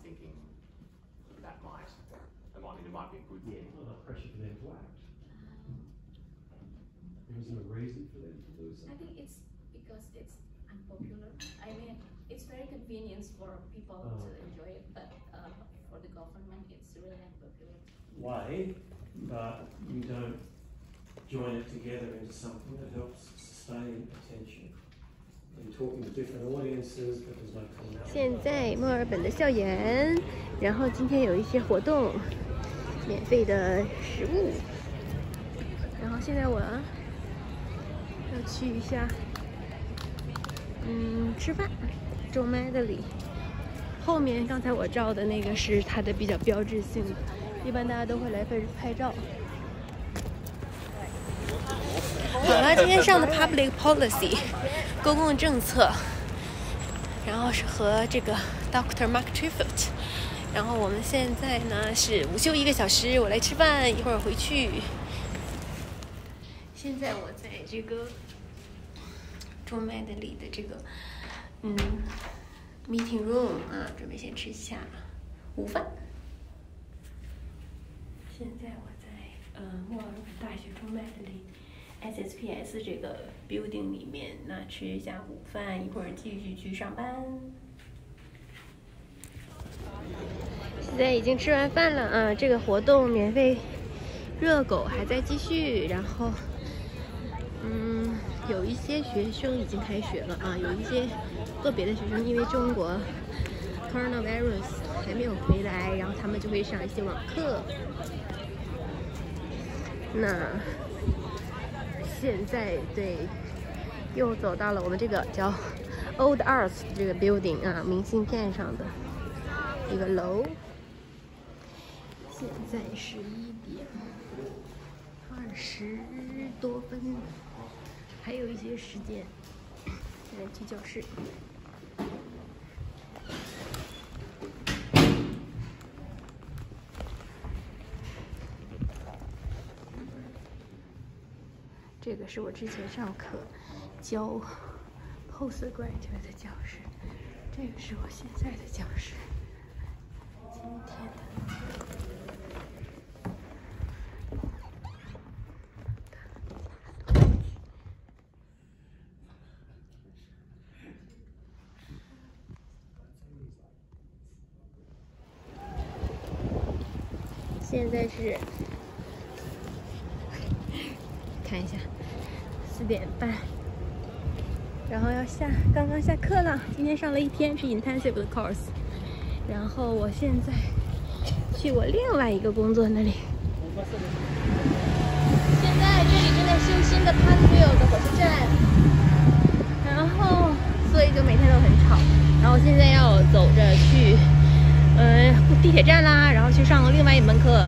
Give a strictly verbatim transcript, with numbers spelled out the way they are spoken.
thinking that might, I mean, it might be a good thing. Yeah, not pressure for them to act. There isn't a reason for them to do so. I think it's because it's unpopular. I mean, it's very convenient for people oh. to enjoy it, but uh, for the government, it's really unpopular. Way, but you don't join it together into something that helps sustain attention. You're talking to different audiences, but there's no commonality. 现在墨尔本的校园，然后今天有一些活动，免费的食物，然后现在我要去一下，嗯，吃饭。中麦的里，后面刚才我照的那个是它的比较标志性的，一般大家都会来拍拍照。好了，今天上的 Public Policy 公共政策，然后是和这个 Doctor Mark Triffitt， 然后我们现在呢是午休一个小时，我来吃饭，一会儿回去。现在我在这个中麦的里的这个嗯 meeting room 啊，准备先吃一下午饭。现在我在呃墨尔本大学中麦的里 S S P S 这个 building 里面，那吃一下午饭，一会儿继续去上班。现在已经吃完饭了啊，这个活动免费热狗还在继续，然后嗯，有一些学生已经开学了啊，有一些个别的学生因为中国 coronavirus 还没有回来，然后他们就会上一些网课。那现在对，又走到了我们这个叫 Old Arts 这个 building 啊，明信片上的一个楼。现在十一点二十多分，还有一些时间，来去教室。这个是我之前上课教 postgraduate 的教室，这个是我现在的教室。今天的。现在是看一下四点半，然后要下，刚刚下课了。今天上了一天是 intensive 的 course， 然后我现在去我另外一个工作那里。现在这里正在修新的 Parkville 的火车站，然后所以就每天都很吵。然后现在要走着去。呃，地铁站啦，然后去上另外一门课。